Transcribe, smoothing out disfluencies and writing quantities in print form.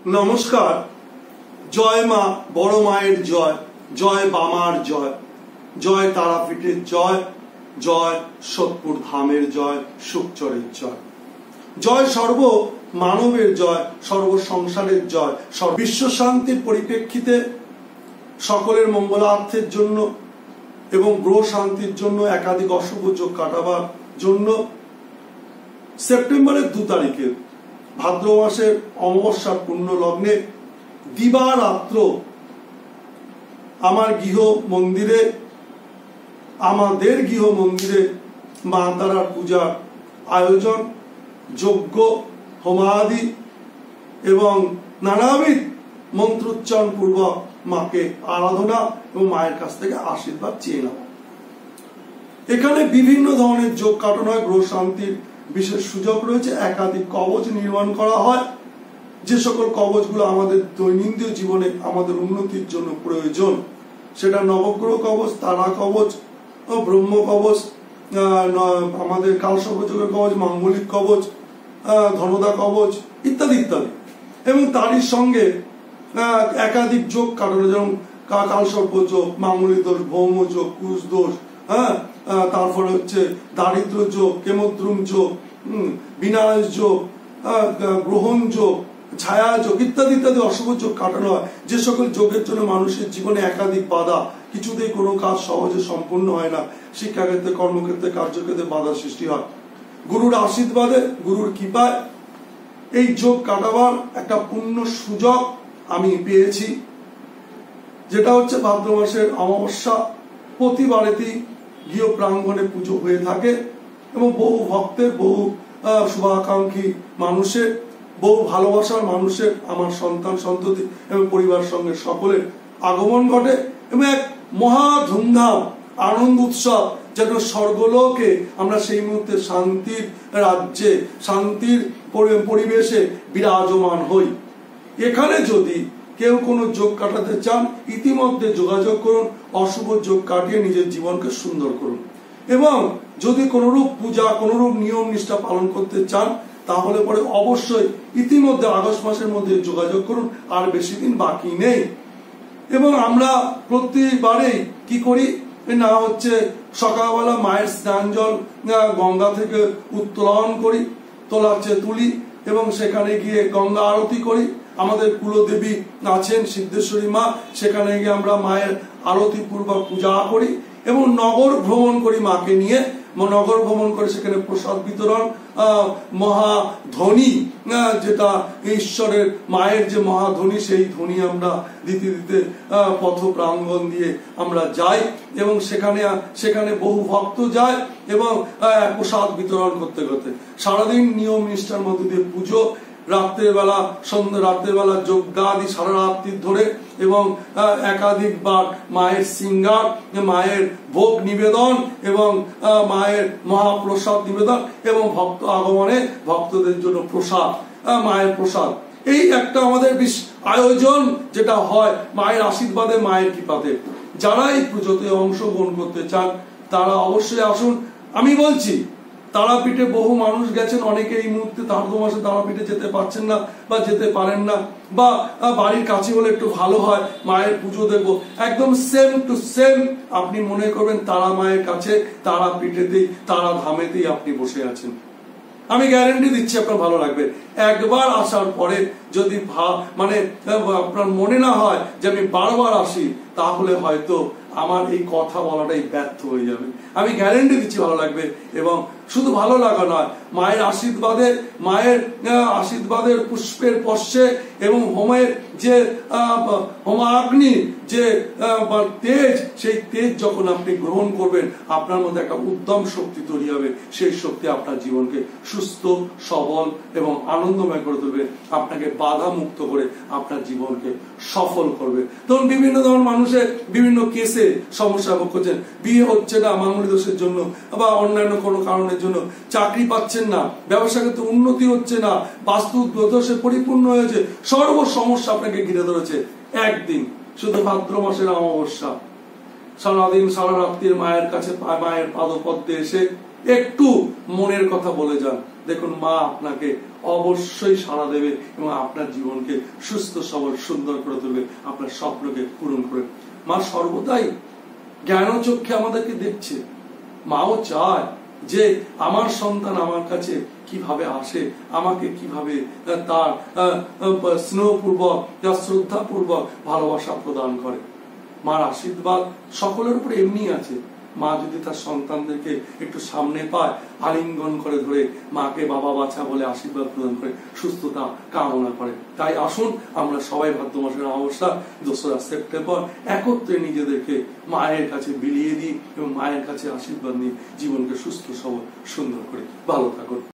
নমস্কার। জয় মা, বড় মায়ের জয়, জয় বামার জয়, জয় তারাপীঠের জয়, জয় সোদপুর ধামের জয়, সুখচরের জয়, জয় সর্ব মানবের জয়, সর্ব সংসারের জয়। বিশ্ব শান্তির পরিপ্রেক্ষিতে সকলের মঙ্গলার্থের জন্য এবং গ্রহ শান্তির জন্য একাধিক অশুভ যোগ কাটাবার জন্য সেপ্টেম্বরের 2 তারিখে ভাদ্র মাসের অমাবস্যার পূর্ণ লগ্নে দিবারাত্র আমাদের গৃহ মন্দিরে মা তারার পূজার আয়োজন, যজ্ঞ, হোমাদি এবং নানাবিধ মন্ত্রোচ্চারণ পূর্বক মাকে আরাধনা এবং মায়ের কাছ থেকে আশীর্বাদ চেয়ে নেওয়া। এখানে বিভিন্ন ধরনের যোগ কাটানো হয়, গ্রহ শান্তির বিশেষ সুযোগ রয়েছে, একাধিক কবচ নির্মাণ করা হয়, যে সকল কবচগুলো আমাদের দৈনন্দিন জীবনে আমাদের উন্নতির জন্য প্রয়োজন। সেটা নবগ্রহ কবচ, তারা কবচ, ব্রহ্ম কবচ, আমাদের কালসর্পযোগের কবচ, মাঙ্গলিক কবচ, ধনদা কবচ ইত্যাদি ইত্যাদি। এবং তারই সঙ্গে একাধিক যোগ কাটানো, যেমন কালসর্প যোগ, মাঙ্গলিক দোষ, ভৌম যোগ, কুশ দোষ, তারপরে হচ্ছে দারিদ্র যোগ, কেমদ্রুম যোগ, বিনাশ যোগ, গ্রহণ যোগ, ছায়া যোগ ইত্যাদি ইত্যাদি অশুভ যোগ কাটানো হয়। যে সকল যোগের জন্য মানুষের জীবনে একাধিক বাধা, কিছুতেই কোনো কাজ সহজে সম্পূর্ণ হয় না, শিক্ষাক্ষেত্রে, কর্মক্ষেত্রে, কার্যক্ষেত্রে বাধা সৃষ্টি হয়। গুরুর আশীর্বাদে, গুরুর কৃপায় এই যোগ কাটাবার একটা পূর্ণ সুযোগ আমি পেয়েছি, যেটা হচ্ছে ভাদ্র মাসের অমাবস্যা। প্রতিবারেতেই গৃহ প্রাঙ্গণে পুজো হয়ে থাকে এবং বহু ভক্তের, বহু শুভাকাঙ্ক্ষী মানুষের, বহু ভালোবাসার মানুষের, আমার সন্তান সন্ততি এবং পরিবার সঙ্গে সকলের আগমন ঘটে এবং এক মহা ধুমধাম আনন্দ উৎসব, যেন স্বর্গলোকে আমরা সেই মুহূর্তে শান্তির রাজ্যে, শান্তির পরিবেশে বিরাজমান হই। এখানে যদি কেউ কোনো যোগ কাটাতে চান, ইতিমধ্যে যোগাযোগ করুন, অশুভ যোগ কাটিয়ে নিজের জীবনকে সুন্দর করুন। এবং যদি কোনরূপ পূজা, কোনরূপ নিয়ম নিষ্ঠা পালন করতে চান, তাহলে পরে অবশ্যই ইতিমধ্যে আগস্ট মাসের মধ্যে যোগাযোগ করুন, আর বেশি দিন বাকি নেই। এবং আমরা প্রতিবারেই কি করি না, হচ্ছে সকালবেলা মায়ের স্নান জল গঙ্গা থেকে উত্তোলন করি, তুলি এবং সেখানে গিয়ে গঙ্গা আরতি করি। আমাদের কুলদেবী আছেন সিদ্ধেশ্বরী মা, সেখানে গিয়ে আমরা মায়ের আরতি পূর্বক পূজা করি এবং নগর ভ্রমণ করি মাকে নিয়ে। নগর ভ্রমণ করে সেখানে প্রসাদ বিতরণ, মহাধ্বনি, যেটা ঈশ্বরের মায়ের যে মহাধ্বনি, সেই ধ্বনি আমরা দিতে দিতে পথ প্রাঙ্গণ দিয়ে আমরা যাই এবং সেখানে বহু ভক্ত যায় এবং প্রসাদ বিতরণ করতে করতে সারাদিন নিয়ম নিষ্ঠার মধ্যে দিয়ে পুজো, রাত্রের বেলা যজ্ঞাদি সারা রাত্রি ধরে এবং একাধিকবার মায়ের সিঙ্গার, মায়ের ভোগ নিবেদন এবং মায়ের মহাপ্রসাদ নিবেদন এবং ভক্ত আগমনে ভক্তদের জন্য প্রসাদ, মায়ের প্রসাদ, এই একটা আমাদের আয়োজন যেটা হয় মায়ের আশীর্বাদে, মায়ের কৃপাতে। যারা এই পুজোতে অংশগ্রহণ করতে চান তারা অবশ্যই আসুন। আমি বলছি, তারাপীঠে বহু মানুষ গেছেন, অনেকে এই মুহূর্তে ভাদ্র মাসে তারাপীঠে যেতে পারছেন না বা যেতে পারেন না, বা বাড়ির কাছে হলে একটু ভালো হয়, মায়ের পুজো দেখবো, একদম সেম টু সেম আপনি মনে করবেন তারা মায়ের কাছে, তারাপীঠেতেই, তারা ধামেতেই আপনি বসে আছেন। আমি গ্যারান্টি দিচ্ছি আপনার ভালো লাগবে। একবার আসার পরে যদি আপনার মনে না হয় যে আমি বারবার আসি, তাহলে হয়তো আমার এই কথা বলাটাই ব্যর্থ হয়ে যাবে। আমি গ্যারান্টি দিচ্ছি ভালো লাগবে। এবং শুধু ভালো লাগা নয়, মায়ের আশীর্বাদের পুষ্পের স্পর্শে এবং হোমের যে হোমাগ্নি যে তেজ, সেই তেজ যখন আপনি গ্রহণ করবেন, আপনার মধ্যে একটা উদ্যম শক্তি তৈরি হবে। সেই শক্তি আপনার জীবনকে সুস্থ, সবল এবং আনন্দময় করে তুলবে, আপনাকে বাধা মুক্ত করে আপনার জীবনকে সফল করবে। তখন বিভিন্ন ধরনের মানুষের বিভিন্ন কেসে সমস্যা ভোগ করছেন, বিয়ে হচ্ছে না মাঙ্গলিক দোষের জন্য বা অন্যান্য কোনো কারণের জন্য, চাকরি পাচ্ছেন না, ব্যবসা ক্ষেত্রে উন্নতি হচ্ছে না, বাস্তু দোষে পরিপূর্ণ হয়েছে, সর্ব সমস্যা আপনাকে ঘিরে ধরেছে। একদিন শুধু ভাদ্র মাসের অমাবস্যা, সারাদিন সারা রাত্রির মায়ের কাছে, মায়ের পাদপদ্মে এসে একটু মনের কথা বলে যান, দেখুন মা আপনাকে অবশ্যই সাড়া দেবে এবং আপনার জীবনকে সুস্থ সবল সুন্দর করে তুলবে, আপনার স্বপ্নকে পূরণ করে। মা সর্বদাই জ্ঞান চক্ষে আমাদেরকে দেখছে। মাও চায় যে আমার সন্তান আমার কাছে কিভাবে আসে, আমাকে কিভাবে তার স্নেহপূর্বক, শ্রদ্ধাপূর্বক ভালোবাসা প্রদান করে। মার আশীর্বাদ সকলের উপর এমনি আছে। মা যদি তার সন্তানদেরকে একটু সামনে পায়, আলিঙ্গন করে ধরে মাকে বাবা বাছা বলে আশীর্বাদ প্রদান করে, সুস্থতা কামনা করে। তাই আসুন আমরা সবাই ভাদ্র মাসের অমাবস্যা 2রা সেপ্টেম্বর একত্রে নিজেদেরকে মায়ের কাছে বিলিয়ে দিই এবং মায়ের কাছে আশীর্বাদ নিয়ে জীবনকে সুস্থ সবল সুন্দর করে। ভালো থাকুন।